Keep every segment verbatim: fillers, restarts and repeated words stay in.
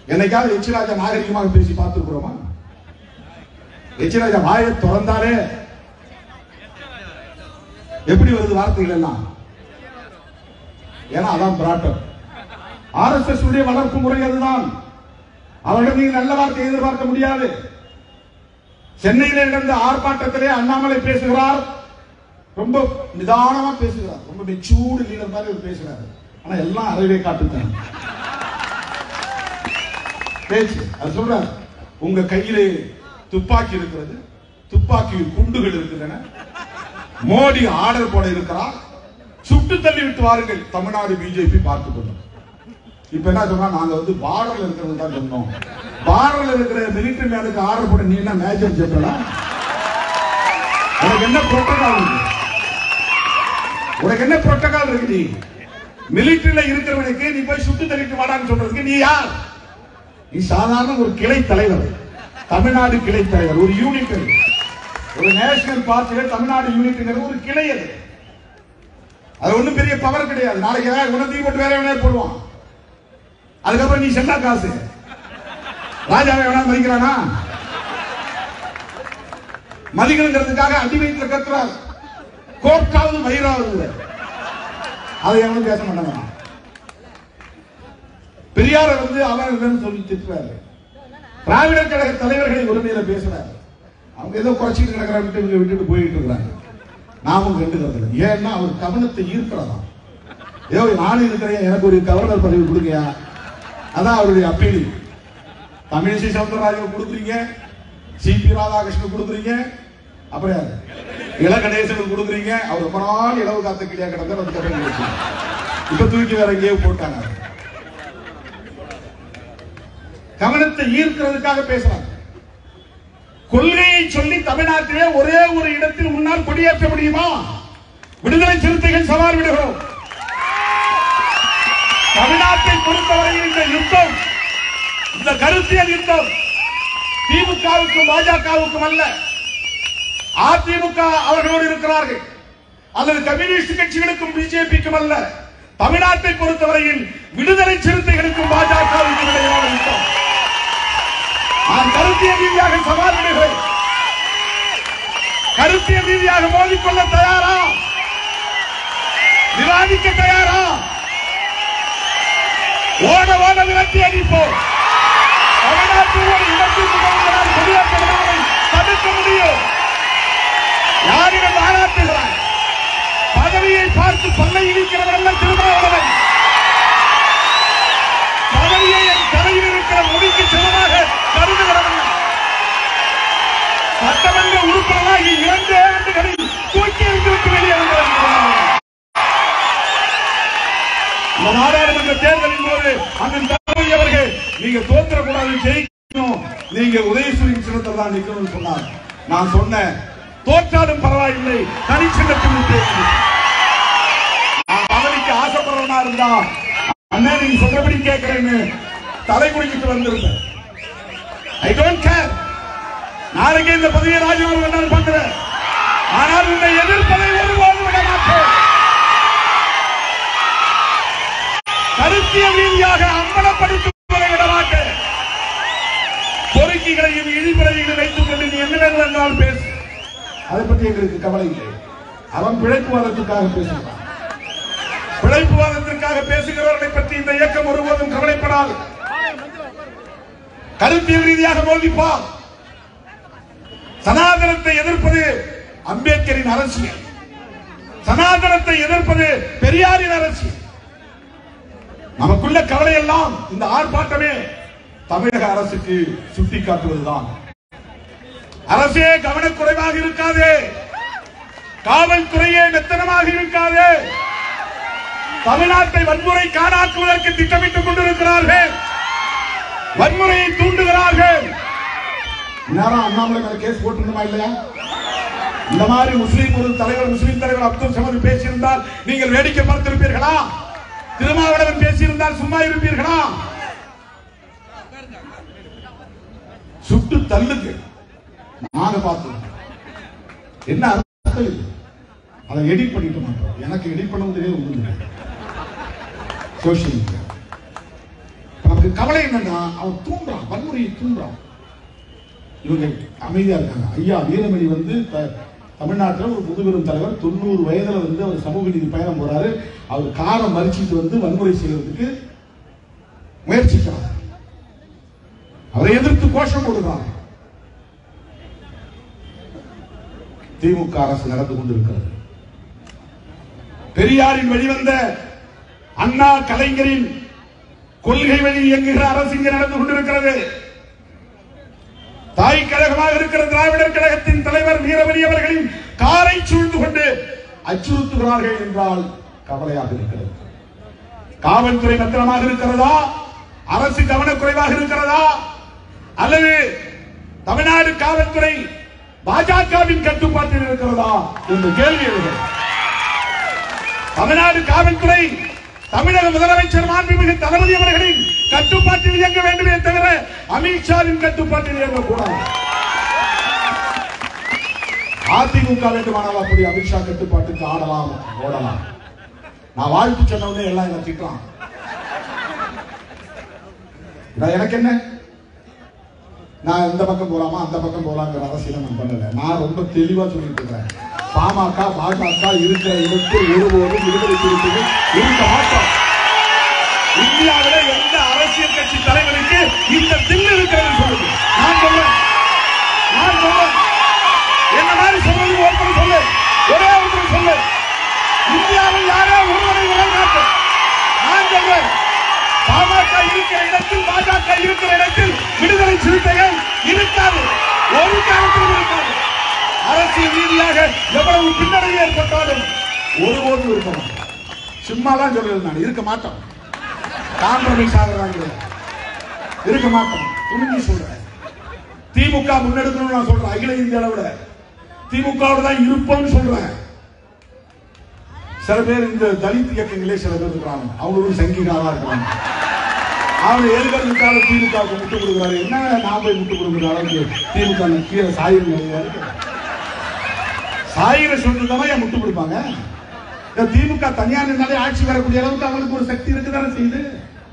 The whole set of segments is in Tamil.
என்னைக்காவது எச் ராஜா நாகரிகமாக பேசி பார்த்துருக்கிறோமா? எச் ராஜா வாயை திறந்தாலே எப்படி வருது வார்த்தைகள் எல்லாம்? ஏன்னா அதான் பிராட்டம். ஆர் எஸ் எஸ் உடைய வளர்ப்பு முறை அதுதான். அவர்கள் நீங்க நல்ல வார்த்தை எதிர்பார்க்க முடியாது. சென்னையில நடந்த ஆர்ப்பாட்டத்திலே அண்ணாமலை பேசுகிறார், ரொம்ப நிதானமா பேசுகிறார், ரொம்ப மெச்சூர்டு லீடர் மாதிரி பேசுறாரு. ஆனா எல்லாம் அறவே காட்டுதான் பேச்சு. அது சொல்றாரு, உங்க கையிலே துப்பாக்கி இருக்கிறது, துப்பாக்கியில் குண்டுகள் இருக்கின்றன, மோடி ஆர்டர் போட இருக்கிறார், சுட்டு தள்ளி விட்டு வாருங்கள், தமிழ்நாடு பிஜேபி பார்த்துக் கொள்ளும். இப்ப என்ன சொன்னா, நாங்க வந்து பார்டர்ல இருக்கிறது தான் சொன்னோம். பார்டர்ல இருக்கிற மிலிட்டரி மேனுக்கு ஆர்டர் போட நீ என்ன மேஜர் ஜெனரலா? உனக்கு என்ன புரோட்டோகால் இருக்கு? உனக்கு என்ன புரோட்டோகால் இருக்கு? நீ மிலிட்டரியில இருக்கிறவனுக்கு நீ போய் சுட்டு தள்ளிட்டு வாடான்னு சொல்றதுக்கு நீ யார்? நீ சாதாரண ஒரு கிளை தலைவர், தமிழ்நாடு கிளை தலைவர், ஒரு யூனிட், ஒரு நேஷனல் பார்ட்டியில தமிழ்நாடு யூனிட் ஒரு கிளை. அது அது ஒண்ணும் பெரிய பவர் கிடையாது. நாளைக்கு உணர்த்தி போட்டு வேற வேணா போடுவான். அதுக்கப்புறம் நீ செல்லா காசு ராஜாவை வேணா மதிக்கிறானா? மதிக்கிறதுக்காக அடி வயிற்றுல கத்துறாரு, கோர்ட்டாவது மயிராவது. அதை எவனும் பேச மாட்டாங்க. பெரியார வந்து அவன் சொல்லி திட்டுறாரு, திராவிடர் கழக தலைவர்களை உரிமையில பேசுறாரு. அவங்க ஏதோ குறைச்சிட்டு கிடக்கிறாங்க, விட்டு விட்டுட்டு போயிட்டு இருக்கிறாங்க. நாமும் கண்டுக்கிறது. ஏன்னா அவர் கவனத்தை ஈர்க்கிறதா. ஏதோ நானும் இருக்கிறேன், எனக்கு ஒரு கவர்னர் பதவி கொடுங்கயா, அதான் அவருடைய அப்பீல். தமிழிசை சவுந்தரராஜன் கொடுக்குறீங்க, சி பி ராதாகிருஷ்ணன் கொடுக்குறீங்க, அப்புறம் இளகணேசன் கொடுக்குறீங்க. அவர் ரொம்ப நாள் இளவு காத்த கிளியா கிடந்த இப்ப தூக்கி வேற எங்கேயோ போட்டாங்க. கவனத்தை ஈர்க்கிறதுக்காக பேசுறாங்க. கொள்கையை சொல்லி தமிழ்நாட்டிலே ஒரே ஒரு இடத்தில் முன்னால் கொடியேற்ற முடியுமா? விடுதலை சிறுத்தைகள் சவால் விடுகிறோம். தமிழ்நாட்டை பொறுத்தவரையில் இந்த யுத்தம், இந்த கருத்தியல் யுத்தம் திமுகவுக்கும் பாஜகவுக்கும் அல்ல, அதிமுக அவர்களோடு இருக்கிறார்கள், அல்லது கம்யூனிஸ்ட் கட்சிகளுக்கும் பிஜேபிக்கும் அல்ல. தமிழ்நாட்டை பொறுத்தவரையில் விடுதலை சிறுத்தைகளுக்கும் பாஜகவுக்கும் இடையிலான யுத்தம். நான் கருத்தியல் ரீதியாக சவால் விடுகிறேன். கருத்தியல் ரீதியாக மோதிக்கொள்ள தயாரா? விவாதிக்க தயாரா? ஓட ஓட விரட்டி அடிப்போம். தமிழ்நாட்டில் ஒரு இடத்தில் குடியேற்றத்தை தடுக்க முடியும். யாரிடம் பாராட்டுகிறார்? பதவியை பார்த்து பல்லை இழிக்கிறவர்கள் திருமாவளவன். பதவியை என் தலையில் இருக்கிற முடிக்கு சமமாக கருதுகிறவர்கள். சட்டமன்ற உறுப்பினராகி இரண்டு ஆண்டுகளில் தூக்கி எறிந்துவிட்டு வெளியே வந்திருக்கிறார்கள். இந்த நாடாளுமன்ற தேர்தலின் போது அண்ணன் தளபதி அவர்கள், நீங்க தோற்றக்கூடாது, ஜெயிக்கணும், நீங்க உதயசூரியன் சின்னத்தில் தான் நிற்கணும்னு சொன்னார். நான் சொன்னேன், தோற்றாலும் பரவாயில்லை, தனிச்சின்னத்தில் பதவிக்கு ஆசைப்படுறவனா இருந்தா அண்ணன் நீங்க சொல்றபடி கேட்கிறேன்னு தலை குடிக்கிட்டு வந்திருந்தேன். I don't care. நாளைக்கு இந்த பதவியை ராஜினாமா பண்ணாலும் பண்றேன். ஆனால் இந்த எதிர்ப்பதை ஒருபோதும் விட மாட்டேன். கருத்தியல் ரீதியாக அம்பலப்படுத்துவதை விட மாட்டேன். பொறுக்கிகளையும் இழிபறைகளையும் வைத்துக் கொண்டு நீ என்ன வேண்டாலும் பேசு, அதை பற்றி எங்களுக்கு கவலை இல்லை. அவன் பிழைப்புவாதத்துக்காக பேசுகிறான். பிழைப்புவாதத்திற்காக பேசுகிறவர்களை பற்றி இந்த இயக்கம் ஒருபோதும் கவலைப்படாது. கருத்தியல் ரீதியாக மோதிப்பா. சனாதனத்தை எதிர்ப்பது அம்பேத்கரின் அரசியல், சனாதனத்தை எதிர்ப்பது பெரியாரின் அரசியல். நமக்குள்ள கவலை எல்லாம் இந்த ஆர்ப்பாட்டமே தமிழக அரசுக்கு சுட்டிக்காட்டுவதுதான். அரசே கவனக்குறைவாக இருக்காதே, காவல்துறையே மெத்தனமாக இருக்காதே. தமிழ்நாட்டை வன்முறை காணாக்குவதற்கு திட்டமிட்டுக் கொண்டிருக்கிறார்கள், வன்முறையை தூண்டுகிறார்கள். நேரம் அண்ணாமலை மேல கேஸ் போட்டிருந்தமா இல்லையா? இந்த மாதிரி முஸ்லீம் ஒரு தலைவர், முஸ்லீம் தலைவர் அப்துல் சமத் பேசியிருந்தால் நீங்கள் வேடிக்கை பார்த்திருப்பீர்களா? திருமாவளவன் பேசியிருந்தால் சும்மா இருப்பீர்களா? சுட்டு தள்ளுங்க. நாங்க பார்த்தோம். என்ன அர்த்தம்? அதை எடிட் பண்ணிட்டு மாட்டோம். எனக்கு எடிட் பண்ண முடியாது. சோசியல் மீடியா நமக்கு கவலை என்னன்னா அவன் தூண்டுறான், வன்முறையை தூண்டுறான். இவங்க அமைதியா இருக்காங்க. ஐயா வீரமணி வந்து தமிழ்நாட்டில் ஒரு முதுபெரும் தலைவர், தொண்ணூறு வயதுல வந்து அவர் சமூக நீதி பயணம் போறாரு. அவர் காரை மறிச்சிட்டு வந்து வன்முறை செய்யறதுக்கு முயற்சிக்கிறார். அவரை எதிர்த்து கோஷம் போடுகிறார். திமுக அரசு நடந்து கொண்டிருக்கிறது. பெரியாரின் வெளிவந்த அண்ணா கலைஞரின் கொள்கை வழி இயங்குகிற அரசு இங்கே நடந்து கொண்டிருக்கிறது. தாய் கழகமாக இருக்கிற திராவிடர் கழகத்தின் தலைவர் வீரமணி அவர்களின் காரை சூழ்ந்து கொண்டு அச்சுறுத்துகிறார்கள் என்றால் கவலையாக இருக்கிறது. காவல்துறை பத்திரமாக இருக்கிறதா, அரசு கவனக்குறைவாக இருக்கிறதா, அல்லது தமிழ்நாடு காவல்துறை பாஜகவின் கட்டுப்பாட்டில் இருக்கிறதா என்ற கேள்வி எழுகிறது. தமிழ்நாடு காவல்துறை தமிழக முதலமைச்சர் மாண்புமிகு தளபதி அவர்களின் கட்டுப்பாட்டில் இயங்க வேண்டுமே தவிர அமித்ஷாவின் கட்டுப்பாட்டில் இயங்கக்கூடாது. அதிமுக வேண்டுமானால் அப்படி அமித்ஷா கட்டுப்பாட்டுக்கு ஆடலாம், ஓடலாம். நான் வாழ்த்து சொன்ன எல்லாம் என்ன திட்டலாம். எனக்கு என்ன, நான் இந்த பக்கம் போலாமா அந்த பக்கம் போலாங்கிற அரசியல் நான் பண்ணல. நான் ரொம்ப தெளிவா சொல்லிட்டு இருக்கிறேன். பாமக பாஜக இருக்கிற இடத்தில் ஒருபோதும் விடுதலை சிறுத்தைகள் இருக்க மாட்டோம். இந்தியாவில் எந்த அரசியல் கட்சி தலைவருக்கு இந்த தில்லு இருக்கிறது சொல்லுங்க. நான் சொல்றேன், நான் சொல்றேன். என்ன மாதிரி சொல்றது ஒருத்தர் சொல்லு, ஒரே ஒருத்தர் சொல்லு. இந்தியாவில் யாரோ ஒருவரை உலகாட்டு. நான் சொல்றேன், பாமக இருக்கிற இடத்தில் பாஜக இருக்கிற இடத்தில் விடுதலை சிறுத்தைகள் இருக்காது, ஒரு காலத்திலும் இருக்காது. அரசியல் ரீதியாக எவ்வளவு பின்னடைவு ஏற்பட்டாலும் ஒருபோதும் இருக்க மாட்டோம். சும்மாதான் சொல்றது, நான் இருக்க மாட்டோம். காம்ப்ரமைஸ் ஆகிறாங்க, இருக்க மாட்டோம். துணிஞ்சு சொல்றேன். திமுக முன்னெடுக்கணும்னு நான் சொல்றேன். அகில இந்திய அளவுல திமுகவோட தான் இருப்போம்னு சொல்றேன். சில பேர் இந்த தலித் இயக்கங்களே சில பேர் இருக்கிறாங்க, அவங்களும் சங்கிகாரா இருக்கிறாங்க. அவங்க எதிர்கட்சிக்காக திமுகவுக்கு முட்டு கொடுக்குறாரு. என்ன நான் போய் முட்டு கொடுக்குற அளவுக்கு திமுக கீழே சாயிர நிலையா இருக்கு. சாயிர சொல்றதுதான் ஏன் முட்டு கொடுப்பாங்க? திமுக தனியார் இருந்தாலே ஆட்சி வரக்கூடிய அளவுக்கு அவங்களுக்கு ஒரு சக்தி இருக்குதானே செய்யுது.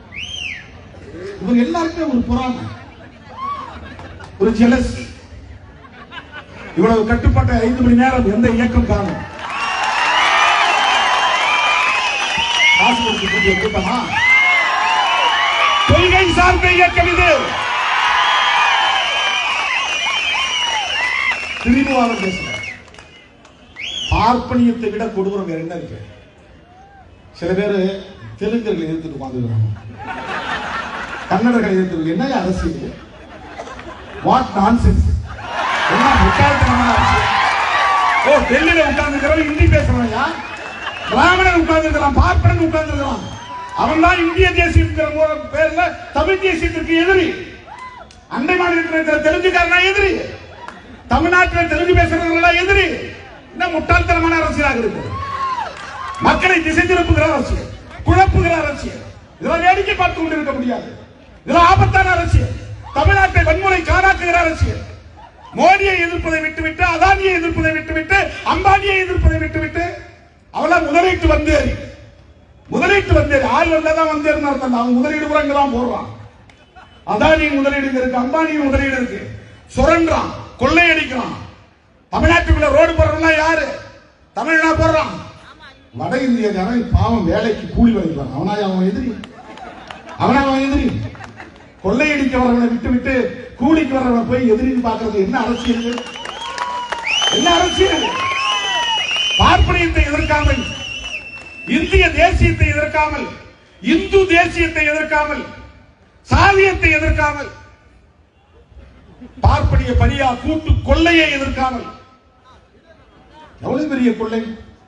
இவங்க எல்லாருக்கும் ஒரு பொறாமை, ஒரு ஜெலஸ். இவ்வளவு கட்டுப்பாட்டை ஐந்து மணி நேரம் எந்த இயக்கம் காணும்? காசு கொடுத்து கூட்டிய கூட்டமா? கொள்கை சார்ந்த இயக்கம் இது. திரும்புவாக பேசுற பார்ப்பனியத்தை விட கொடூரம் வேற என்ன இருக்கு? சில பேர் தெலுங்கர்களை எதிர்த்து உட்கார்ந்துருக்காங்க, கன்னடர்களை எதிர்த்து. என்ன அரசியல்? What nonsense! என்ன முட்டாள்தனமான அரசியல்! ஓ, டெல்லியில உட்கார்ந்துக்கிறவன் ஹிந்தி பேசுறவன், பிராமணன் உட்கார்ந்துருக்கலாம், பார்ப்பனன் உட்கார்ந்துருக்கலாம். அவன் தான் இந்திய தேசியம் பேர்ல தமிழ் தேசியத்திற்கு எதிரி. அண்டை மாநிலத்தில் தெலுங்குக்காரனா எதிரி, தமிழ்நாட்டில் தெலுங்கு பேசுறவர்களா எதிரி. என்ன முட்டாள்தனமான அரசியலாக இருக்கு! மக்களை திசை திருப்புகிற அரசியல், குழப்புகிற அரசியல். இதெல்லாம் வேடிக்கை பார்த்து கொண்டிருக்க முடியாது. இதெல்லாம் ஆபத்தான அரசியல். தமிழ்நாட்டை வன்முறை காணாக்குகிற அரசியல். மோடியை எதிர்ப்பதை விட்டுவிட்டு, அதானியை எதிர்ப்பதை விட்டுவிட்டு, அம்பானியை எதிர்ப்பதை விட்டுவிட்டு, அவளை முதலீட்டு வந்தேறி முதலீட்டு வந்தேறி ஆள் வந்தாதான் வந்தேன்னு அர்த்தம். அவன் முதலீடு கூட இங்கதான் போடுறான். அதானியின் முதலீடு இருக்கு, அம்பானியின் முதலீடு இருக்கு. சுரண்டான், கொள்ளையடிக்கிறான். தமிழ்நாட்டுக்குள்ள ரோடு போடுறவன் யாரு? தமிழ்நாடு போடுறான். வட இந்தியக்காரன் பாவம் வேலைக்கு கூலி வரைக்கிறான். அவனா அவன் எதிரி, அவனா அவன் எதிரி. கொள்ளையடிக்க வரவனை விட்டு விட்டு கூலிக்கு வர்றவனை போய் எதிரின்னு பாக்குறது என்ன அரசியல்? என்ன அரசியல்? பார்ப்பனியத்தை எதிர்க்காமல், இந்திய தேசியத்தை எதிர்க்காமல், இந்து தேசியத்தை எதிர்க்காமல், சாதியத்தை எதிர்க்காமல், பார்ப்பனிய பரியா கூட்டு கொள்ளையை எதிர்க்காமல், எவ்வளவு பெரிய கொள்ளை!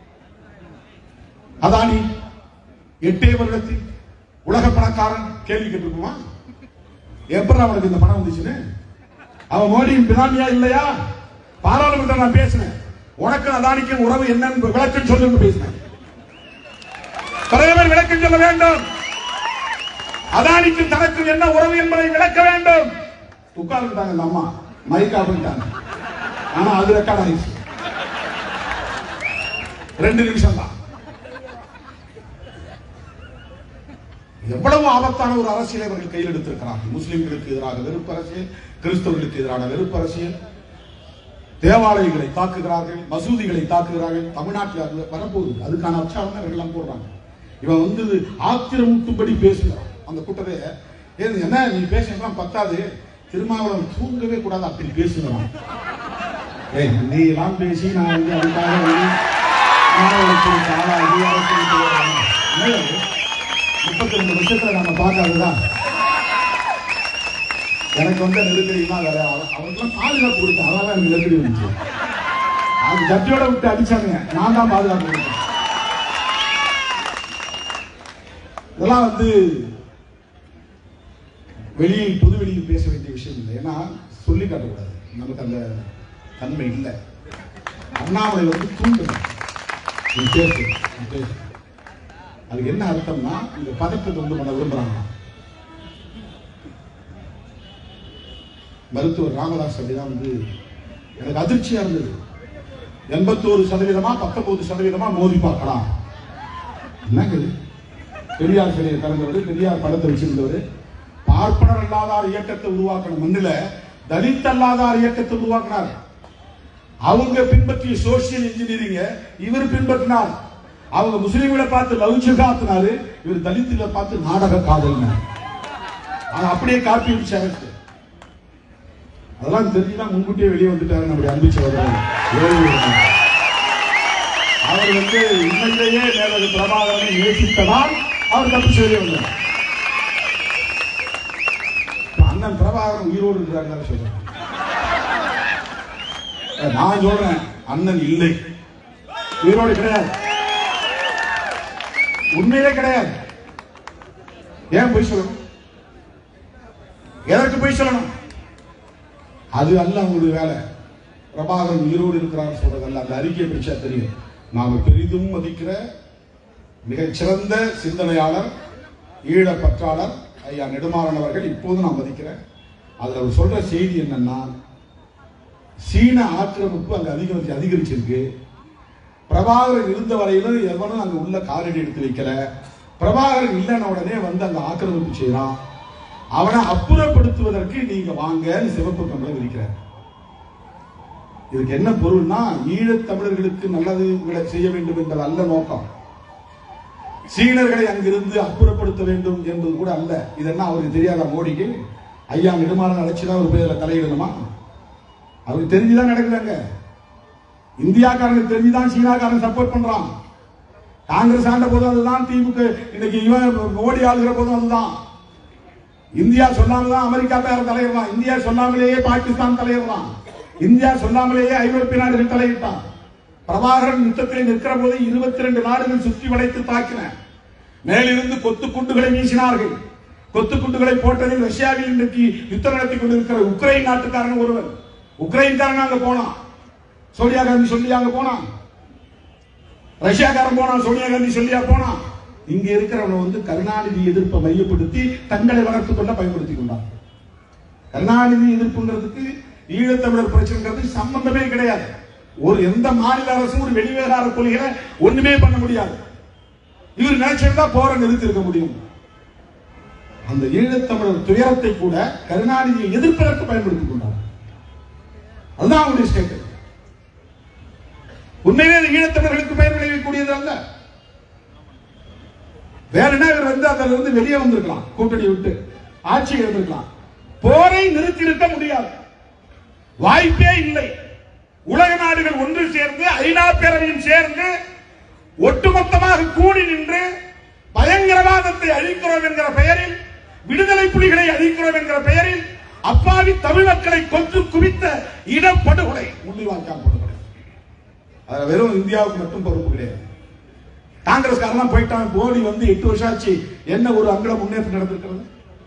அதானி எட்டே வருடத்தில் உலக பணக்காரன். கேள்வி கேட்டிருக்குமா? எப்படி அவனுக்கு இந்த பணம் வந்துச்சுன்னு? அவன் மோடியின் பினாமியா இல்லையா? பாராளுமன்றத்தில் நான் பேசினேன். உனக்கு அதானிக்கும் உறவு என்னன்னு விளக்கம் சொல்லு பேசினேன். தலைவர் விளக்கம் சொல்ல வேண்டும். அதானிக்கும் தனக்கும் என்ன உறவு என்பதை விளக்க வேண்டும். உட்கார்ந்துட்டாங்க இந்த அம்மா, மைக்கா பண்ணிட்டாங்க. ஆனா அது ரெக்கார்ட் ஆயிடுச்சு. ரெண்டு நிமிஷம் தான். எவ்வளவு ஆபத்தான ஒரு அரசியலை அவர்கள் கையில் எடுத்திருக்கிறார்கள். முஸ்லிம்களுக்கு எதிராக வெறுப்பு அரசியல், கிறிஸ்தவர்களுக்கு எதிரான வெறுப்பு அரசியல், தேவாலயங்களை தாக்குகிறார்கள், மசூதிகளை தாக்குகிறார்கள். தமிழ்நாட்டில் வரப்போகுது, அதுக்கான அச்சாரம் எல்லாம் போடுறாங்க. இவன் வந்து ஆத்திரமூட்டும்படி பேசுகிறான். அந்த கூட்டத்தை என்ன நீ பேசுறான் பத்தாது, திருமாவளவன் தூங்கவே கூடாது அப்படி பேசுகிறான். ஏய் நீ எல்லாம் பேசி நான் வந்து அதுக்காக முப்பத்தி ரெண்டு வருஷத்துல நம்ம பார்க்காதுதான் எனக்கு வந்து நெருக்கடினா வேற அவனுக்குலாம் பாதுகாப்பு கொடுத்தேன். அதனால எனக்கு நெருக்கடி வந்துச்சு. அது ஜட்டியோட விட்டு அடிச்சாங்க, நான் தான் பாதுகாப்பு கொடுத்தேன். இதெல்லாம் வந்து வெளியில் பொது வெளியில் பேச வேண்டிய விஷயம் இல்லை. ஏன்னா சொல்லி காட்டக்கூடாது, நமக்கு அந்த தன்மை இல்லை. அண்ணாமலை வந்து தூண்டணும், நீ பேசு பேசு. அதுக்கு என்ன அர்த்தம்னா இந்த பதட்டத்தை வந்து பண்ண விரும்புறாங்க. மருத்துவர் ராமதாஸ் அப்படிதான் வந்து எனக்கு அதிர்ச்சியா இருந்தது. எண்பத்தோரு சதவீதமா பத்தொன்பது சதவீதமா மோதி பார்க்கலாம். என்னங்க பெரியார் சிலையை திறந்தவர், பெரியார் படத்தை வச்சிருந்தவர், பார்ப்பனர் அல்லாதார் இயக்கத்தை உருவாக்கணும், மண்ணில தலித் அல்லாதார் இயக்கத்தை உருவாக்கினார். அவங்க பின்பற்றிய சோசியல் இன்ஜினியரிங்க இவர் பின்பற்றினார். அவங்க முஸ்லீம்களை பார்த்து லவ்ஜ காத்தினாரு, இவர் தலித்துல பார்த்து நாடக காதலினார். அப்படியே காப்பி அடிச்சாரு. அதெல்லாம் தெரிஞ்சுதான் முன்கூட்டியே வெளியே வந்துட்டாரு நம்முடைய அன்பு சகோதரர். அவர் வந்து உண்மையிலேயே மேலது பிரபாகரனை நேசித்ததால் அவர் தப்பிச்சு வெளியே வந்தார். அண்ணன் பிரபாகரன் உயிரோடு இருக்கிறாங்க சொல்றேன். நான் சொல்றேன் அண்ணன் இல்லை, உயிரோடு கிடையாது, உண்மையிலே கிடையாது. ஏன் போய் சொல்லணும்? எதற்கு போய் சொல்லணும்? அது அல்ல அவங்களுடைய வேலை. பிரபாகரன் உயிரோடு இருக்கிறார் சொல்றதல்ல, அந்த அறிக்கையை பிடிச்சா தெரியும். நாம பெரிதும் மதிக்கிற மிகச்சிறந்த சிந்தனையாளர், ஈழப்பற்றாளர் ஐயா நெடுமாறன் அவர்கள் இப்போது நான் மதிக்கிறேன். அதுல அவர் சொல்ற செய்தி என்னன்னா, சீன ஆக்கிரமிப்பு அங்க அதிகரிச்சு அதிகரிச்சிருக்கு. பிரபாகரன் இருந்த வரையிலும் எவனும் அங்க உள்ள காலடி எடுத்து வைக்கல. பிரபாகரன் இல்லைன்ன உடனே வந்து அங்க ஆக்கிரமிப்பு செய்யறான். அவனை அப்புறப்படுத்துவதற்கு நீங்க வாங்க சிவப்பு கம்பளம் விரிக்கிறார். இதுக்கு என்ன பொருள்னா, ஈழத் தமிழர்களுக்கு நல்லது செய்ய வேண்டும் என்பது அல்ல நோக்கம். சீனர்களை அங்கிருந்து அப்புறப்படுத்த வேண்டும் என்பது கூட அல்ல. இதெல்லாம் அவருக்கு தெரியாதா? மோடிக்கு ஐயா நெடுமாறன் அழைச்சுதான் ஒரு பேர்ல தலையிடணுமா? அவருக்கு தெரிஞ்சுதான் நடக்குறாங்க. இந்தியாக்காரனுக்கு தெரிஞ்சுதான் சீனாக்காரன் சப்போர்ட் பண்றான். காங்கிரஸ் ஆண்ட போதும் அதுதான், திமுக இன்னைக்கு இவன் மோடி ஆளுகிற போதும் அதுதான். இந்தியா சொல்லாமதான் அமெரிக்கா பேர தலையிடலாம், இந்தியா சொல்லாமலேயே பாகிஸ்தான் தலையிடலாம், இந்தியா சொல்லாமலேயே ஐரோப்பிய நாடுகள் தலையிட்டான். பிரபாகரன் யுத்தத்தில் நிற்கிற போது இருபத்தி ரெண்டு நாடுகள் சுற்றி வளைத்து தாக்கின. மேலிருந்து கொத்து குண்டுகளை வீசினார்கள். கொத்து குண்டுகளை போட்டதில் ரஷ்யாவில் இன்றைக்கு யுத்தம் நடத்தி கொண்டிருக்கிற உக்ரைன் நாட்டுக்காரன் ஒருவன், உக்ரைன்காரன் அங்க போனான், சோனியா காந்தி சொல்லி அங்க போனான். ரஷ்யாக்காரன் போனான், சோனியா காந்தி சொல்லியா போனான். இங்க இருக்கிறவங்க வந்து கருணாநிதி எதிர்ப்பை மையப்படுத்தி தங்களை வளர்த்துக் கொள்ள பயன்படுத்திக் கொண்டார். கருணாநிதி எதிர்ப்புங்கிறதுக்கு ஈழத்தமிழர் பிரச்சனைங்கிறது சம்பந்தமே கிடையாது. ஒரு எந்த மாநில அரசும் ஒரு வெளிவிவகார கொள்கைகளை ஒண்ணுமே பண்ண முடியாது. இவர் நினைச்சிருந்தா போற நிறுத்தி இருக்க முடியும். அந்த ஈழத்தமிழர் துயரத்தை கூட கருணாநிதியை எதிர்ப்பதற்கு பயன்படுத்திக் கொண்டார். அதுதான் அவருடைய ஸ்டேட். உண்மையிலே ஈழத்தமிழர்களுக்கு பயன் விளைவிக்கக்கூடியது அல்ல. வேற என்ன, இவர் வந்து அதுல இருந்து வெளியே வந்திருக்கலாம், கூட்டணி விட்டு ஆட்சியை இருந்திருக்கலாம். போரை நிறுத்தி இருக்க முடியாது, வாய்ப்பே இல்லை. உலக நாடுகள் ஒன்று சேர்ந்து, ஐநா பேரவையும் சேர்ந்து ஒட்டுமொத்தமாக கூடி நின்று பயங்கரவாதத்தை அழிக்கிறோம் என்கிற பெயரில், விடுதலை புலிகளை அழிக்கிறோம் என்கிற பெயரில் அப்பாவி தமிழ் மக்களை கொன்று குவித்த இனப்படுகொலை முள்ளிவாய்க்கால் படுகொலை. அது வெறும் இந்தியாவுக்கு மட்டும் பொறுப்பு கிடையாது. காங்கிரஸ்காரன் போயிட்டான், மோடி வந்து எட்டு வருஷம் ஆச்சு, என்ன ஒரு அங்கல முன்னேற்றம் நடந்திருக்கிறது?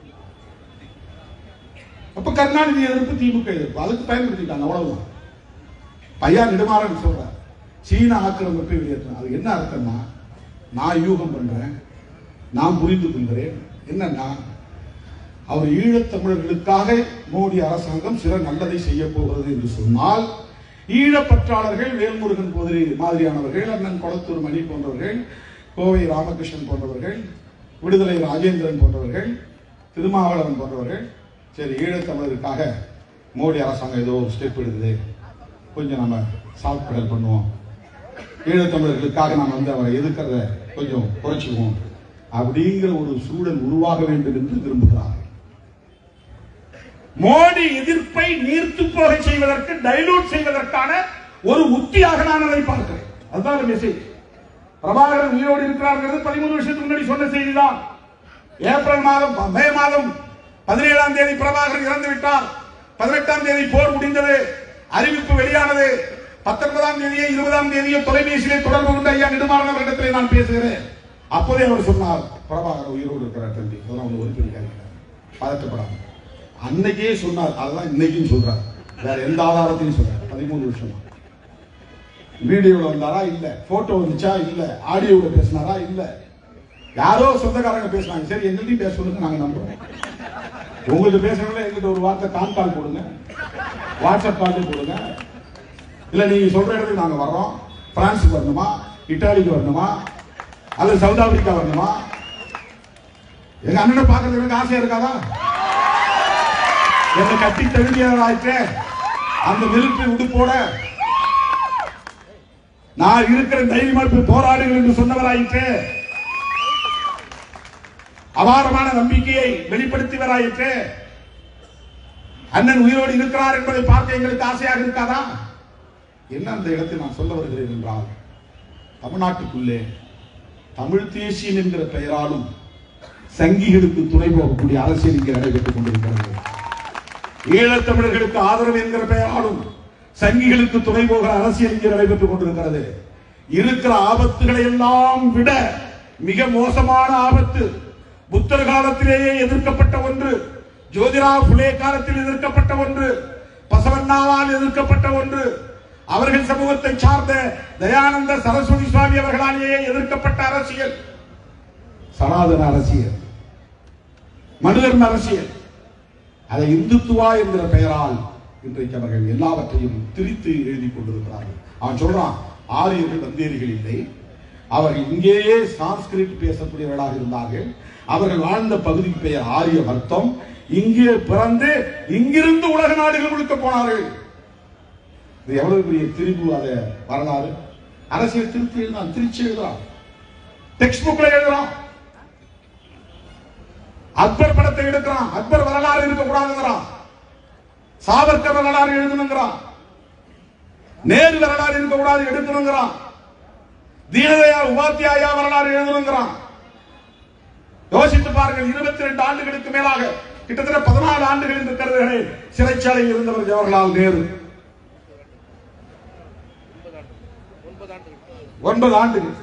அப்ப கருணாநிதி எதிர்ப்பு, திமுக எதிர்ப்பு, அதுக்கு பயன்படுத்திட்டாங்க, அவ்வளவுதான். பையா நெடுமாறன் சொல்ற சீன ஆக்கிரமிப்பை வெளியேற்ற, அது என்ன அர்த்தம்னா, நான் யூகம் பண்றேன், நான் புரிந்து கொள்கிறேன். என்னன்னா, அவர் ஈழத்தமிழர்களுக்காக மோடி அரசாங்கம் சில நல்லதை செய்ய போகிறது என்று சொன்னால், ஈழப்பற்றாளர்கள் வேல்முருகன் மாதிரியானவர்கள், அண்ணன் கொளத்தூர் மணி போன்றவர்கள், கோவை ராமகிருஷ்ணன் போன்றவர்கள், விடுதலை ராஜேந்திரன் போன்றவர்கள், திருமாவளவன் போன்றவர்கள், சரி ஈழத்தமிழருக்காக மோடி அரசாங்கம் ஏதோ ஒரு ஸ்டெப் எடுக்குது, கொஞ்சம் நம்ம சாஃப்ட் பெடல் பண்ணுவோம், ஈழத்தமிழர்களுக்காக நாம் வந்து அவரை எதிர்க்கிறத கொஞ்சம் குறைச்சிக்குவோம் அப்படிங்கிற ஒரு சூழல் உருவாக வேண்டும் என்று விரும்புகிறார். மோடி எதிர்ப்பை நீர்த்து போக செய்வதற்கு, டைலூட் செய்வதற்கான ஒரு உத்தியாக நான் அதை பார்க்கிறேன். அதுதான் மெசேஜ். பிரபாகரன் உயிரோடு இருக்கிறார்கள் பதிமூணு வருஷத்துக்கு முன்னாடி சொன்ன செய்திதான். ஏப்ரல் மாதம் மே மாதம் பதினேழாம் தேதி பிரபாகரன் இறந்து விட்டார். பதினெட்டாம் தேதி போர் முடிந்தது, அறிவிப்பு வெளியானது. பத்தொன்பதாம் தேதியோ இருபதாம் தேதியோ தொலைபேசியிலே தொடர்பு கொண்டு ஐயா நெடுமாறன் இடத்திலே நான் பேசுகிறேன். அப்போதே அவர் சொன்னார், பிரபாகரன் உயிரோடு இருக்கிறார் தம்பி, அதெல்லாம் ஒன்று ஒரு பெரிய பதட்டப்படாது. அன்னைக்கே சொன்னார், அதெல்லாம் இன்னைக்கும் சொல்றார். வேற எந்த ஆதாரத்தையும் சொல்றார். பதிமூணு வருஷமா வீடியோல வந்தாரா இல்ல, போட்டோ வந்துச்சா இல்ல, ஆடியோல பேசினாரா இல்ல, யாரோ சொந்தக்காரங்க பேசினாங்க. சரி எங்கள்கிட்ட பேச சொல்லுங்க, நாங்க நம்புறோம். உங்களுக்கு பேசணும்ல எங்கிட்ட ஒரு வார்த்தை கான் கால் போடுங்க, வாட்ஸ்அப் கால் போடுங்க. இல்ல நீங்க சொல்ற இடத்துக்கு நாங்க வர்றோம். பிரான்ஸுக்கு வரணுமா, இட்டாலிக்கு வரணுமா, அல்லது சவுத் ஆப்பிரிக்கா வரணுமா? எங்க அண்ணனை பார்க்கறது எனக்கு ஆசையா இருக்காதா? என்னை கட்டி தகுதியாராயிற்று அந்த மிலிட்டரி உடுப்போட நான் இருக்கிற தைரியமாக போராடுங்கள் என்று சொன்னவராயிற்று, அபாரமான நம்பிக்கையை வெளிப்படுத்தியவராயிற்று. அண்ணன் உயிரோடு இருக்கிறார் என்பதை பார்க்க எங்களுக்கு ஆசையாக இருக்காதா? என்ன அந்த இடத்தில் நான் சொல்ல வருகிறேன் என்றால், தமிழ்நாட்டுக்குள்ளே தமிழ் தேசியம் என்கிற பெயராலும் சங்கிகளுக்கு துணை போகக்கூடிய அரசியல் இங்கே நடைபெற்றுக் கொண்டிருக்கிறது. ஈழத்தமிழர்களுக்கு ஆதரவு என்கிற பெயராலும் சங்கிகளுக்கு துணை போகிற அரசியல் இங்கே நடைபெற்றுக் கொண்டிருக்கிறது. இருக்கிற ஆபத்துகளை எல்லாம் விட மிக மோசமான ஆபத்து, புத்தர் காலத்திலேயே எதிர்க்கப்பட்ட ஒன்று, ஜோதிரா புலே காலத்தில் எதிர்க்கப்பட்ட ஒன்று, பசவண்ணாவால் எதிர்க்கப்பட்ட ஒன்று, அவர்கள் சமூகத்தை சார்ந்த தயானந்த சரஸ்வதி சுவாமி அவர்களாலேயே எதிர்க்கப்பட்ட அரசியல், சனாதன அரசியல், மனிதர்ம அரசியல். அதை இந்துத்துவா என்கிற பெயரால் இன்றைக்கு அவர்கள் எல்லாவற்றையும் திரித்து எழுதி கொண்டிருக்கிறார்கள். அவன் சொல்றான், ஆரியர்கள் வந்தேரிகள் இல்லை, அவர்கள் இங்கேயே சான்ஸ்கிரிட் பேசக்கூடியவர்களாக இருந்தார்கள், அவர்கள் வாழ்ந்த பகுதிக்கு பெயர் ஆரிய வர்த்தம், இங்கே பிறந்து இங்கிருந்து உலக நாடுகள் முழுக்க போனார்கள். இது எவ்வளவு பெரிய திரிபு அத வரலாறு. அரசியல் திருத்தி எழுதான், திருச்சி எழுதுறான், டெக்ஸ்ட் புக்ல எழுதுறான். அக்பர் படத்தை எடுக்கிறான், அக்பர் வரலாறு இருக்கக்கூடாதுங்கிறான், சாவர்கர் வரலாறு எழுதணுங்கிறான், நேரு வரலாறு இருக்கக்கூடாது எடுக்கணுங்கிறான், தீனதயாள் உபாத்தியாயா வரலாறு எழுதணுங்கிறான். யோசித்து பாருங்கள், இருபத்தி ரெண்டு ஆண்டுகளுக்கு மேலாக கிட்டத்தட்ட பதினாலு ஆண்டுகள் என்று கருதுகிறேன் சிறைச்சாலையில் இருந்தவர் ஜவஹர்லால் நேரு. ஒன்பது ஆண்டுகள்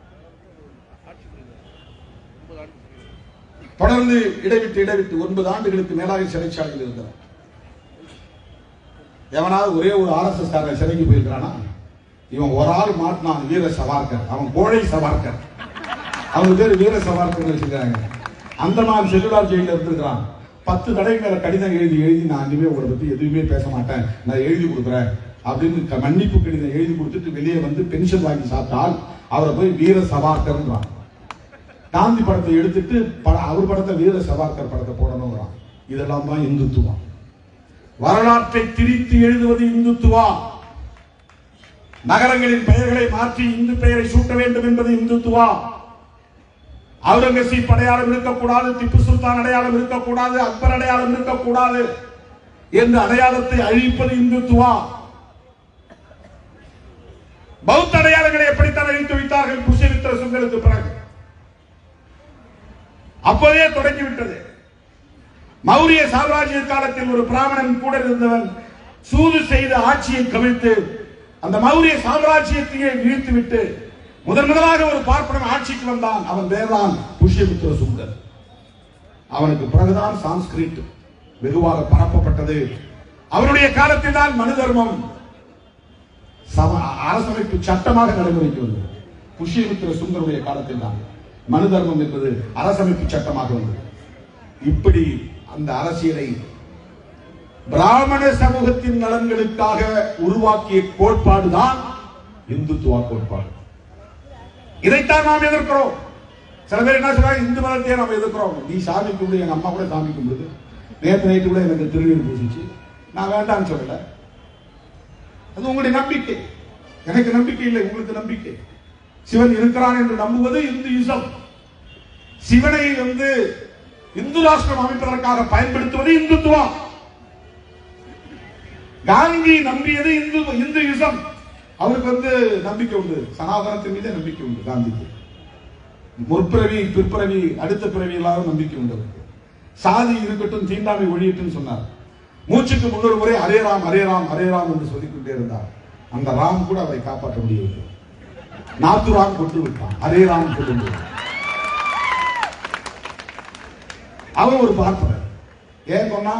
தொடர்ந்து இடைவிட்டு இடைவிட்டு ஒன்பது ஆண்டுகளுக்கு மேலாக சிறைச்சாலையில் இருந்தார். எவனாவது ஒரே ஒரு ஆர் எஸ் எஸ் காரர் சிறைக்கு போயிருக்கிறானா? இவன் ஒரு ஆள் மாட்டினான், வீர சவார்கர், அவன் கோழை சவார்கர், அவங்க பேர் வீர சவார்கர் வச்சிருக்காங்க. அந்த மாதிரி செல்லுலார் ஜெயில இருந்திருக்கிறான். பத்து தடவை மேல கடிதம் எழுதி எழுதி நான் இனிமே உங்களை பத்தி எதுவுமே பேச மாட்டேன், நான் எழுதி கொடுக்குறேன் அப்படின்னு மன்னிப்பு கடிதம் எழுதி கொடுத்துட்டு வெளியே வந்து பென்ஷன் வாங்கி சாப்பிட்டால் அவரை போய் வீர சவார்கர். காந்தி படத்தை எடுத்துட்டு அவர் படத்தை வீர சவார்கர் படத்தை போடணுங்கிறான். இதெல்லாம் தான் இந்துத்துவா. வரலாற்றை திரித்து எழுதுவது இந்துத்துவா. நகரங்களின் பெயர்களை மாற்றி இந்து பெயரை சூட்ட வேண்டும் என்பது இந்துத்துவா. அவுரங்கசீப் அடையாளம் இருக்கக்கூடாது, திப்பு சுல்தான் அடையாளம் இருக்கக்கூடாது, அக்பர் அடையாளம் இருக்கக்கூடாது என்ற அடையாளத்தை அழிப்பது இந்துத்துவா. பௌத்த அடையாளங்களை எப்படித்தான் அழித்து வைத்தார்கள் புஷ்யமித்ர சுங்கருக்கு பிறகு. அப்போதே தொடங்கிவிட்டது. மௌரிய சாம்ராஜ்ய காலத்தில் ஒரு பிராமணன் கூட இருந்தவன் சூது செய்து ஆட்சியை கவிழ்த்து அந்த மௌரிய சாம்ராஜ்யத்தையே வீழ்த்து விட்டு முதன் முதலாக ஒரு பார்ப்பனன் ஆட்சிக்கு வந்தான். அவன் பேர்தான் புஷ்யமித்ர சுங்கர். அவனுக்கு பிறகுதான் சான்ஸ்கிரிட் வெகுவாக பரப்பப்பட்டது. அவருடைய காலத்தில் தான் மனு தர்மம் அரசமைப்பு சட்டமாக நடைமுறைக்கு வந்தது. புஷ்யமித்ர சுங்கருடைய காலத்தில் தான் மனு தர்மம் என்பது அரசமைப்பு சட்டமாக வந்தது. இப்படி அந்த அரசியலை பிராமண சமூகத்தின் நலன்களுக்காக உருவாக்கிய கோட்பாடுதான் இந்துத்துவ கோட்பாடு. இதைத்தான் நாம் எதிர்க்கிறோம். சில பேர் என்ன சொல்றாங்க, இந்து மதத்தையே நம்ம எதிர்க்கிறோம். நீ சாமி கும்பிடு, எங்க அம்மா கூட சாமி கும்பிடுது, நேற்று நைட்டு கூட எனக்கு திருநீர் பூசிச்சு, நான் வேண்டாம்னு சொல்லல. அது உங்களுடைய நம்பிக்கை, எனக்கு நம்பிக்கை இல்லை, உங்களுக்கு நம்பிக்கை. சிவன் இருக்கிறான் என்று நம்புவது இந்துயிசம். சிவனை வந்து இந்து ராஷ்டிரம் அமைப்பதற்காக பயன்படுத்துவது இந்துத்துவம். காந்தி நம்பியது இந்து இந்துயிசம். அவருக்கு வந்து நம்பிக்கை உண்டு, சனாதனத்தின் மீது நம்பிக்கை உண்டு காந்திக்கு. முற்பிறவி பிற்பிறவி அடுத்த பிறவி எல்லாரும் நம்பிக்கை உண்டு. சாதி இருக்கட்டும், தீண்டாமை ஒழியட்டும் சொன்னார். மூச்சுக்கு முன்னொரு முறை ஹரே ராம் ஹரே ராம் ஹரே ராம் என்று சொல்லிக் கொண்டே இருந்தார். அந்த ராம் கூட அவரை காப்பாற்ற முடியவில்லை. நாத்து ராம் கொண்டு விட்டான், ஹரே ராம் கொண்டு. அவன் ஒரு பார்ப்பனர். ஏன் சொன்னா,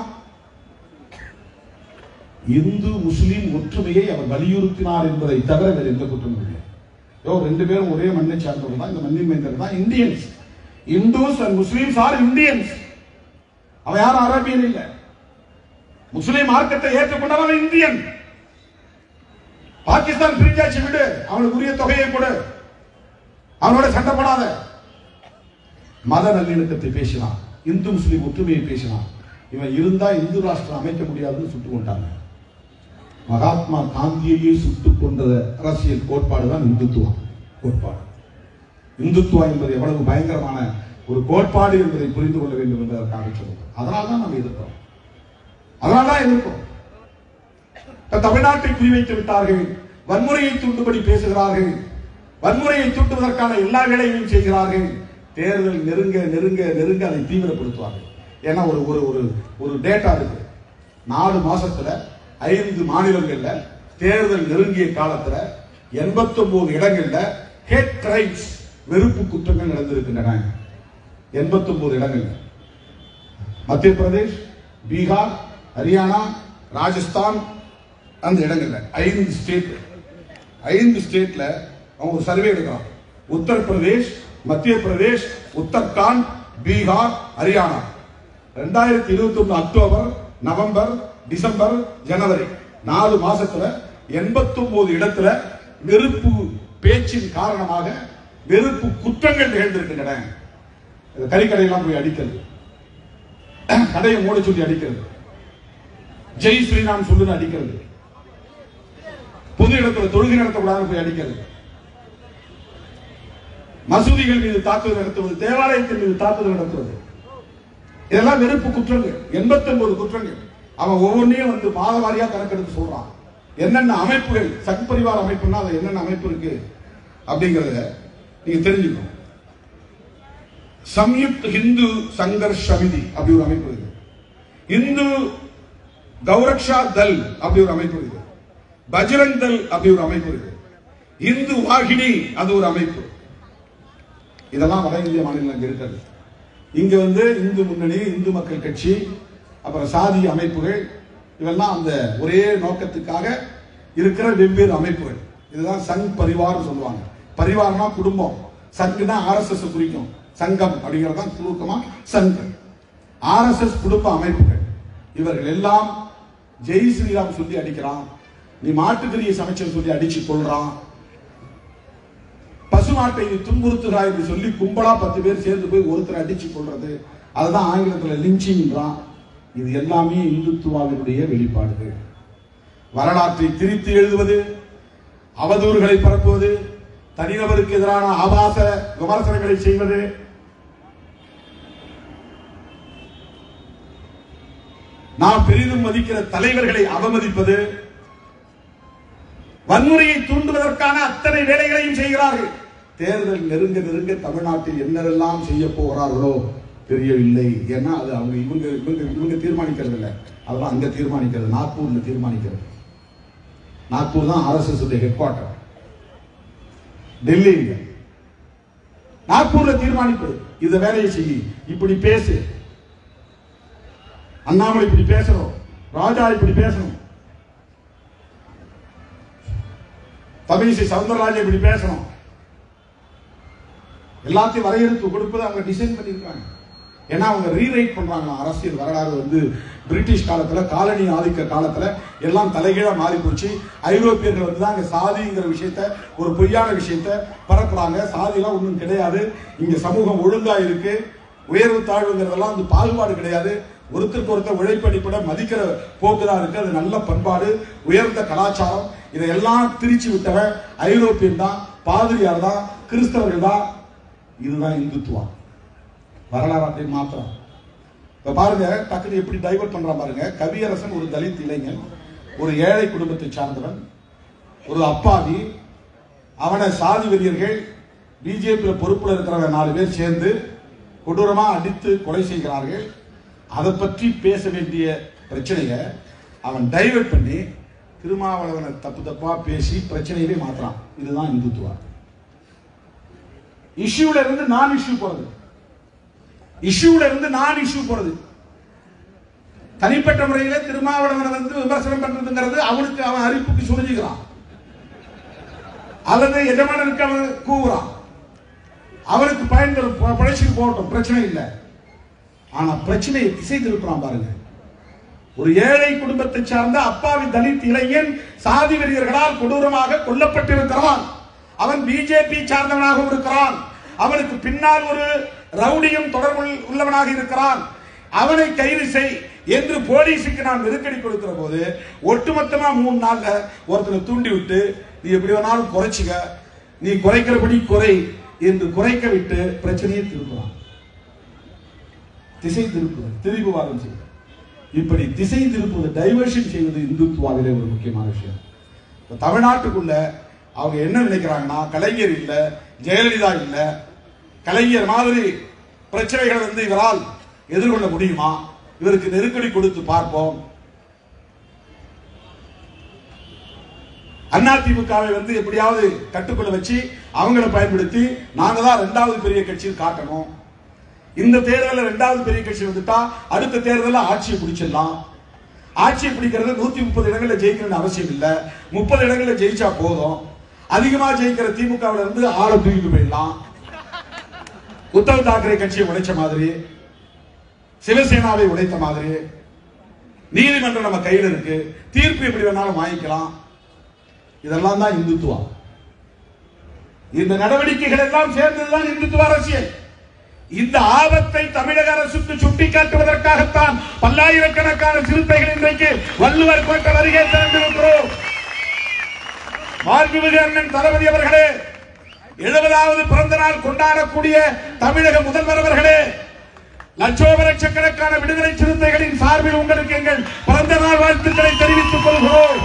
இந்து முஸ்லிம் ஒற்றுமையை அவர் வலியுறுத்தினார் என்பதை தவிர வேறு எந்த குற்றமும் இல்லை. ரெண்டு பேரும் ஒரே மண்ணை சார்ந்தவர்கள் தான், இந்த மண்ணின் மைந்தர்கள் தான் Indians. Hindus and Muslims are Indians. அவன் யாரும் அரபியன் இல்லை. முஸ்லிம் மார்க்கத்தை ஏற்றுக்கொண்டவன் இந்தியன். பாகிஸ்தான் பிரிஞ்சாச்சு விடு, அவனுக்கு உரிய தொகையை கொடு, அவனோட சண்டை போடாத. மத நல்லிணக்கத்தை பேசினான், இந்து முஸ்லிம் ஒற்றுமையை பேசினான். இவன் இருந்தா இந்து ராஷ்டிரம் அமைக்க முடியாதுன்னு சுட்டு கொண்டாங்க. மகாத்மா காந்தியையே சுட்டுக் கொண்ட அரசியல் கோட்பாடு தான் இந்துத்துவம் கோட்பாடு. இந்துத்துவம் என்பது எவ்வளவு பயங்கரமான ஒரு கோட்பாடு என்பதை புரிந்து கொள்ள வேண்டும் என்பதற்காக சொல்லுவோம். அதனால்தான் நம்ம எதிர்க்கிறோம், அதனால்தான் எதிர்க்கிறோம். தமிழ்நாட்டை குறிவைத்து விட்டார்கள், வன்முறையை தூண்டும்படி பேசுகிறார்கள், வன்முறையை தூண்டுவதற்கான எல்லா வேலைகளையும் செய்கிறார்கள். தேர்தல் நெருங்க நெருங்க நெருங்க அதை தீவிரப்படுத்துவார்கள். ஏன்னா ஒரு ஒரு ஒரு டேட்டா இருக்கு. நாலு மாசத்துல ஐந்து மாநிலங்கள்ல தேர்தல் நெருங்கிய காலத்துல எண்பத்தி ஒன்பது இடங்கள்ல ஹேட் கிரைம்ஸ், வெறுப்பு குற்றங்கள் நடந்திருக்கின்றன. எண்பத்தி ஒன்பது இடங்கள் மத்திய பிரதேஷ், பீகார், ஹரியானா, ராஜஸ்தான், அந்த இடங்கள்ல ஐந்து ஸ்டேட் ஐந்து ஸ்டேட்ல அவங்க ஒரு சர்வே எடுக்கிறாங்க. உத்தரப்பிரதேஷ், மத்திய பிரதேஷ், உத்தரகாண்ட், பீகார், ஹரியானா. ரெண்டாயிரத்தி இருபத்தி ஒன்னு அக்டோபர், நவம்பர், டிசம்பர், ஜனவரி நாலு மாசத்துல எண்பத்தி ஒன்பது இடத்துல வெறுப்பு பேச்சின் காரணமாக வெறுப்பு குற்றங்கள் நிகழ்ந்திருக்கின்றன. கறிக்கடையெல்லாம் போய் அடிக்கிறது, கடையை மூட சொல்லி அடிக்கிறது, ஜெய் ஸ்ரீராம் சொல்லுன்னு அடிக்கிறது, பொது இடத்துல தொழுகை நடத்தக்கூடாது போய் அடிக்கிறது, மசூதிகள் மீது தாக்குதல் நடத்துவது, தேவாலயத்தின் மீது தாக்குதல் நடத்துவது, இதெல்லாம் வெறுப்பு குற்றங்கள். எண்பத்தி ஒன்பது குற்றங்கள். அவன் ஒவ்வொன்றையும் வந்து மாதவாரியா கணக்கெடுத்து சொல்றான். என்னென்ன அமைப்புகள், சங் பரிவார் அமைப்புன்னா அது என்னென்ன அமைப்பு இருக்கு அப்படிங்கறத நீங்க தெரிஞ்சுக்கணும். சம்யுக்த் ஹிந்து சங்கர்ஷ் சமிதி அப்படி ஒரு அமைப்பு இருக்கு. இந்து கௌரக்ஷா தல் அப்படி ஒரு அமைப்பு இருக்கு. பஜ்ரங் தல் அப்படி ஒரு அமைப்பு இருக்கு. இந்து வாகினி அது ஒரு அமைப்பு. இதெல்லாம் வட இந்திய மாநிலங்கள் இருக்கிறது. இங்க வந்து இந்து முன்னணி, இந்து மக்கள் கட்சி, அப்புறம் சாதி அமைப்புகள், இதெல்லாம் அந்த ஒரே நோக்கத்துக்காக இருக்கிற வெவ்வேறு அமைப்புகள். இதுதான் சங் பரிவார் சொல்லுவாங்க. பரிவார்னா குடும்பம், சங்குனா ஆர் எஸ் எஸ் குறிக்கும். சங்கம் அப்படிங்கறதான் சுருக்கமா சங்கம். ஆர் எஸ் எஸ் குடும்ப அமைப்புகள். இவர்கள் எல்லாம் ஜெய் ஸ்ரீராம் சொல்லி அடிக்கிறான், நீ மாட்டுக்கறியை சமைச்சு சொல்லி அடிச்சு கொள்றான், பசுமாட்டை துன்புறுத்துகிறாய் என்று சொல்லி கும்பலா பத்து பேர் சேர்ந்து போய் ஒருத்தர் அடிச்சு கொள்றது, அதுதான் ஆங்கிலத்தில் லிஞ்சிங்கிறான். இது எல்லாமே இந்துத்துவாவினுடைய வெளிப்பாடுகள். வரலாற்றை திரித்து எழுதுவது, அவதூறுகளை பரப்புவது, தனிநபருக்கு எதிரான ஆபாச விமர்சனங்களை செய்வது, நாம் பெரிதும் மதிக்கிற தலைவர்களை அவமதிப்பது, வன்முறையை தூண்டுவதற்கான அத்தனை வேலைகளையும் செய்கிறார்கள். தேர்தல் நெருங்க நெருங்க தமிழ்நாட்டில் என்னெல்லாம் செய்ய போகிறார்களோ தெரியவில்லை. ஏன்னா அது அவங்க இவங்க இவங்க இவங்க தீர்மானிக்கிறது இல்லை, அதெல்லாம் அங்க தீர்மானிக்கிறது, நாக்பூர்ல தீர்மானிக்கிறது. நாக்பூர் தான் R S S head quarter. Delhi இல்ல, நாக்பூர்ல தீர்மானிப்பது. இந்த வேலையை செய்ய, இப்படி பேசு, அண்ணாமலை இப்படி பேசணும், ராஜா இப்படி பேசணும், தமிழிசை சவுந்தரராஜன் இப்படி பேசணும், எல்லாத்தையும் வரையறுத்து கொடுப்பது அவங்க டிசைன் பண்ணிருக்காங்க. ஏன்னா அவங்க ரீரைட் பண்றாங்க அரசியல் வரலாறு வந்து பிரிட்டிஷ் காலத்துல காலனி ஆதிக்க காலத்துல எல்லாம் தலைகீழா மாறி போச்சு. ஐரோப்பியர்கள் வந்து தான் சாதிங்கிற விஷயத்த ஒரு பொய்யான விஷயத்த பரப்புறாங்க. சாதிலாம் ஒன்றும் கிடையாது, இங்க சமூகம் ஒழுங்கா இருக்கு, உயர்வு தாழ்வுங்கிறதெல்லாம் வந்து பாகுபாடு கிடையாது, ஒருத்தருக்கு ஒருத்தர் உழைப்படிப்பட மதிக்கிற போக்குதான் இருக்கு. அது நல்ல பண்பாடு, உயர்ந்த கலாச்சாரம். இதையெல்லாம் திரிச்சு விட்டவன் ஐரோப்பியன் தான், பாதிரியார் தான், கிறிஸ்தவர்கள் தான். இதுதான் இந்துத்துவம். வரலாறு அப்படி மாத்திரம். இப்ப பாருங்க, டக்குனு எப்படி டைவர்ட் பண்றான் பாருங்க. கவியரசன் ஒரு தலித் இளைஞன், ஒரு ஏழை குடும்பத்தை சார்ந்தவன், ஒரு அப்பாவி. அவனை சாதி வெறியர்கள் பிஜேபி பொறுப்புல இருக்கிற நாலு பேர் சேர்ந்து கொடூரமா அடித்து கொலை செய்கிறார்கள். அதை பற்றி பேச வேண்டிய பிரச்சனைய அவன் டைவர்ட் பண்ணி திருமாவளவனை தப்பு தப்பா பேசி பிரச்சனையவே மாத்துறான். இதுதான் இந்துத்துவம். இஷ்யூல இருந்து நான் இஷ்யூ போறது, இஷ்யூல இருந்து நான் இஷ்யூ போறது. தனிப்பட்ட முறையில திருமாவளவனை வந்து விமர்சனம் பண்றதுங்கிறது அவனுக்கு அவன் அறிவுக்கு சுருஞ்சுக்கிறான், அல்லது எஜமானனுக்கு அவன் கூவுறான், அவனுக்கு பயன்பெறும் பழச்சிக்கு போகட்டும், பிரச்சனை இல்லை. ஆனா பிரச்சனையை திசை திருப்புறான் பாருங்க. ஒரு ஏழை குடும்பத்தை சார்ந்த அப்பாவி தலித் இளைஞன் சாதி வெறியர்களால் கொடூரமாக கொல்லப்பட்டிருக்கிறான். அவன் பிஜேபி சார்ந்தவனாக இருக்கிறான். அவனுக்கு பின்னால் ஒரு ரவுடியும் தொடர்பு உள்ளவனாக இருக்கிறான். அவனை கைது செய் என்று போலீஸுக்கு நான் நெருக்கடி கொடுக்கிற போது ஒட்டுமொத்தமா மூணு நாள்ல ஒருத்தனை தூண்டி விட்டு நீ எப்படி வேணாலும் குறைச்சிக்க, நீ குறைக்கிறபடி குறை என்று குறைக்க விட்டு பிரச்சனையை திருப்புறான். திசை திருப்புவது, திரிபுவாதம் செய்வது. இப்படி திசை திருப்புவது, டைவர்ஷன் செய்வது இந்துத்துவாவிலே ஒரு முக்கியமான விஷயம். தமிழ்நாட்டுக்குள்ள அவங்க என்ன நினைக்கிறாங்கன்னா, கலைஞர் இல்ல, ஜெயலலிதா இல்ல, கலைஞர் மாதிரி பிரச்சனைகளை வந்து இவரால் எதிர்கொள்ள முடியுமா, இவருக்கு நெருக்கடி கொடுத்து பார்ப்போம். அதிமுகவை வந்து எப்படியாவது கட்டுக்குள்ள வச்சு அவங்களை பயன்படுத்தி நாங்க தான் இரண்டாவது பெரிய கட்சியில் காட்டணும். இந்த தேர்தலில் இரண்டாவது பெரிய கட்சி வந்துட்டா அடுத்த தேர்தலில் ஆட்சியை பிடிச்சிடலாம். ஆட்சியை பிடிக்கிறது நூத்தி முப்பது இடங்களில் ஜெயிக்கணும்னு அவசியம் இல்லை, முப்பது இடங்களில் ஜெயிச்சா போதும். அதிகமா ஜெயிக்கிற திமுகவில் இருந்து ஆளை தூக்கிட்டு போயிடலாம். உத்தவ் தாக்கரே கட்சியை உடைச்ச மாதிரி, சிவசேனாவை உடைத்த மாதிரி, நீதிமன்றம் நம்ம கையில் இருக்கு, தீர்ப்பு எப்படி வேணாலும் வாங்கிக்கலாம். இதெல்லாம் தான் இந்துத்துவம். இந்த நடவடிக்கைகள் எல்லாம் சேர்ந்ததுதான் இந்துத்துவ அரசியல். இந்த ஆபத்தை தமிழக அரசுக்கு சுட்டிக்காட்டுவதற்காகத்தான் பல்லாயிரக்கணக்கான சிறுத்தைகள் இன்றைக்கு வள்ளுவர் கோட்டை அருகே திரண்டிருக்கிறோம். மாண்புமிகு அண்ணன் தளபதி அவர்களே, எழுபதாவது பிறந்த நாள் கொண்டாடக்கூடிய தமிழக முதல்வர் அவர்களே, லட்சோப லட்சக்கணக்கான விடுதலை சிறுத்தைகளின் சார்பில் உங்களுக்கு எங்கள் பிறந்த நாள் வாழ்த்துக்களை தெரிவித்துக் கொள்கிறோம்.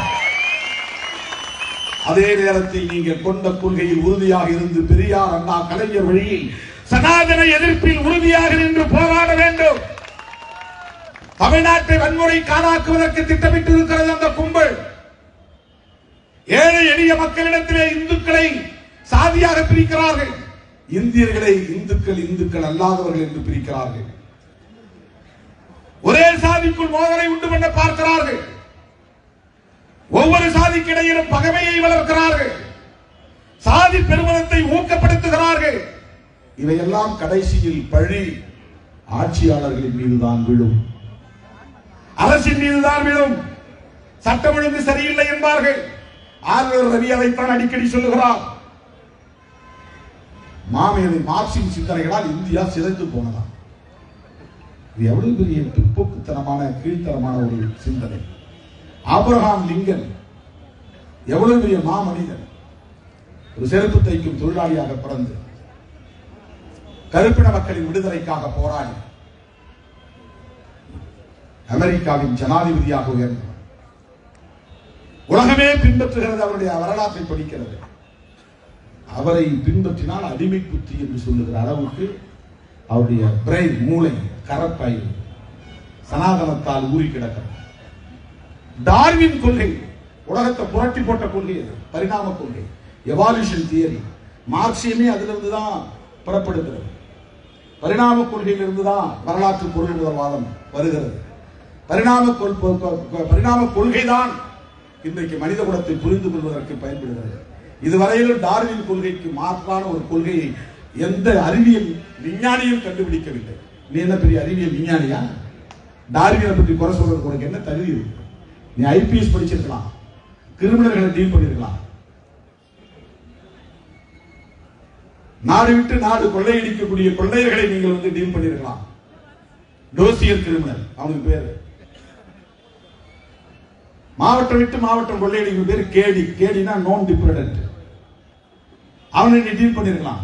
அதே நேரத்தில் நீங்கள் கொண்ட கொள்கையில் உறுதியாக இருந்து பெரியார், அண்ணா, கலைஞர் வழியில் சனாதன எதிர்ப்பில் உறுதியாக நின்று போராட வேண்டும். தமிழ்நாட்டை வன்முறை காணாக்குவதற்கு திட்டமிட்டு இருக்கிறது அந்த கும்பல். ஏழை எளிய மக்களிடத்திலே இந்துக்களை சாதியாக பிரிக்கிறார்கள், இந்தியர்களை இந்துக்கள் இந்துக்கள் அல்லாதவர்கள் என்று பிரிக்கிறார்கள். ஒரே சாதிக்குள் மோதலை உண்டு பண்ண பார்க்கிறார்கள். ஒவ்வொரு சாதிக்கு இடையிலும் பகைமையை வளர்க்கிறார்கள். சாதி பெருமனத்தை ஊக்கப்படுத்துகிறார்கள். இவையெல்லாம் கடைசியில் பழி ஆட்சியாளர்களின் மீதுதான் விழும், அரசின் மீதுதான் விழும். சட்டம் ஒழுங்கு சரியில்லை என்பார்கள். ஆளுநர் ரவி அதைத்தான் அடிக்கடி சொல்லுகிறார். மாமேதை மார்க்சின் சிந்தனைகளால் இந்தியா சிதைந்து போனதா? இது எவ்வளவு பெரிய பிற்போக்குத்தனமான கீழ்த்தரமான ஒரு சிந்தனை. ஆபிரகாம் லிங்கன் எவ்வளவு பெரிய மாமனிதன். ஒரு செருப்பு தைக்கும் தொழிலாளியாக பிறந்து கருப்பின மக்களின் விடுதலைக்காக போராடி அமெரிக்காவின் ஜனாதிபதியாக உயர்ந்தவர். உலகமே பின்பற்றுகிறது, அவருடைய வரலாற்றை படிக்கிறது. அவரை பின்பற்றினால் அடிமை புத்தி என்று சொல்லுகிற அளவுக்கு அவருடைய பிரெயின், மூளை கரப்பாய் சனாதனத்தால் ஊறி கிடக்கிறது. டார்வின் கொள்கை உலகத்தை புரட்டி போட்ட கொள்கை, அது பரிணாம கொள்கை, எவால்யூஷன் தியரி. மார்க்சியமே அதிலிருந்து தான் புறப்படுகிறது. பரிணாம கொள்கையிலிருந்து தான் வரலாற்று பொருள் முதல்வாதம் வருகிறது. பரிணாம பரிணாம கொள்கை தான் இன்றைக்கு மனித குலத்தை புரிந்து கொள்வதற்கு பயன்படுகிறது. இதுவரையிலும் டார்வின் கொள்கைக்கு மாற்றான ஒரு கொள்கையை எந்த அறிவியல் விஞ்ஞானியும் கண்டுபிடிக்கவில்லை. நீ என்ன பெரிய அறிவியல் விஞ்ஞானியா? டார்வினை பற்றி குறை சொல்றதுக்கு உனக்கு என்ன தகுதி இருக்கு? நீ ஐபிஎஸ் படிச்சிருக்கலாம், கிரிமினல்களை டீல் பண்ணிருக்கலாம், நாடு விட்டு நாடு கொள்ளையடிக்கக்கூடிய கொள்ளையர்களை நீங்கள் வந்து டீல் பண்ணிருக்கலாம். டோசியர் கிரிமினல் அவனுக்கு பேரு. மாவட்டம் விட்டு மாவட்டம் கொள்ளையடிக்கும் பேரு கேடி. கேடினா நான் டிபெண்டன்ட். அவனை நீ டீல் பண்ணிருக்கலாம்.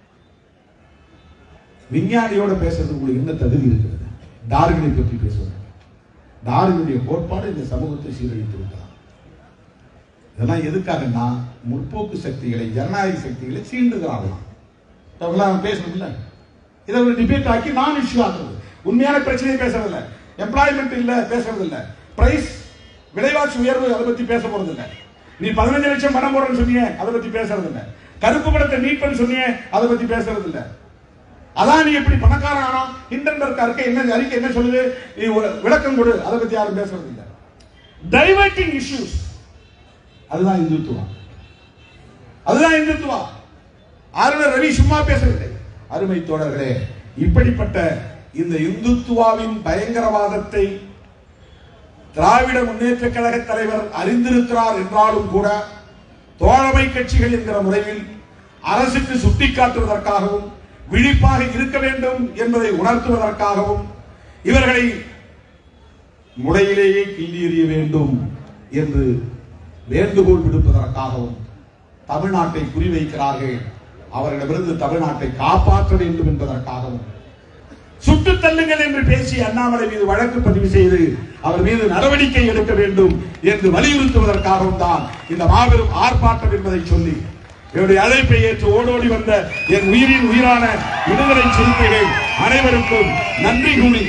விஞ்ஞானியோட பேசுறதுக்கு உங்களுக்கு என்ன தகுதி இருக்கிறது? டார்வினை பற்றி பேசுவது. டார்வினுடைய கோட்பாடு இந்த சமூகத்தை சீரழித்து விட்டார். இதெல்லாம் எதுக்காகனா முற்போக்கு சக்திகளை, ஜனநாயக சக்திகளை சீண்டுகிறார்களாம். பேசணும் இல்ல, இதை ஒரு டிபேட் ஆக்கி நான் இஷ்யூ ஆகுறது. உண்மையான பிரச்சனையை பேசுறது இல்ல, எம்ப்ளாய்மெண்ட் இல்ல பேசுறது இல்ல, பிரைஸ் விலைவாசி உயர்வு அதை பத்தி பேச போறது இல்ல, நீ பதினஞ்சு லட்சம் பணம் போடுறன்னு சொன்னீங்க அதை பத்தி பேசுறது இல்ல, கருப்பு பணத்தை மீட் பண்ண சொன்னீங்க அதை பத்தி பேசுறது இல்ல. அதான் நீ எப்படி பணக்காரன் ஆனா ஹிண்டன்பர்க் அறிக்கை என்ன அறிக்கை என்ன சொல்லுது, நீ ஒரு விளக்கம் கொடு, அதை பத்தி யாரும் பேசுறது இல்ல. டைவர்ட்டிங் இஷ்யூஸ், அதுதான் இந்துத்துவா, அதுதான் இந்துத்துவா. ஆளுநர் ரவி சும்மா பேசவில்லை. அருமை தோழர்களே, இப்படிப்பட்ட இந்த இந்துத்துவாவின் பயங்கரவாதத்தை திராவிட முன்னேற்ற கழக தலைவர் அறிந்திருக்கிறார் என்றாலும் கூட தோழமை கட்சிகள் என்கிற முறையில் அரசுக்கு சுட்டிக்காட்டுவதற்காகவும் விழிப்பாக இருக்க வேண்டும் என்பதை உணர்த்துவதற்காகவும் இவர்களை முளையிலேயே கிள்ளி எறிய வேண்டும் என்று வேண்டுகோள் விடுப்பதற்காகவும் தமிழ்நாட்டை குறிவைக்கிறார்கள். அவர்களிடமிருந்து தமிழ்நாட்டை காப்பாற்ற வேண்டும் என்பதற்காகவும் சுட்டு தள்ளுங்கள் என்று பேசி அண்ணாமலை மீது வழக்கு பதிவு செய்து அவர் மீது நடவடிக்கை எடுக்க வேண்டும் என்று வலியுறுத்துவதற்காகவும் தான் இந்த மாபெரும் ஆர்ப்பாட்டம் என்பதை சொல்லி என்னுடைய அழைப்பை ஏற்று ஓடோடி வந்த என் உயிரின் உயிரான விடுதலை சிறுத்தைகள் அனைவருக்கும் நன்றி கூறி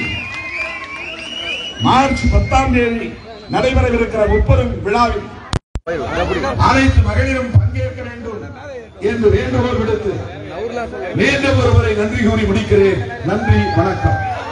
மார்ச் பத்தாம் தேதி நடைபெறவிருக்கிற முப்பெரும் விழாவில் அனைத்து மகளிரும் பங்கேற்க வேண்டும் என்று வேண்டுகோள் விடுத்து மீண்டும் ஒருவரை நன்றி கூறி முடிக்கிறேன். நன்றி, வணக்கம்.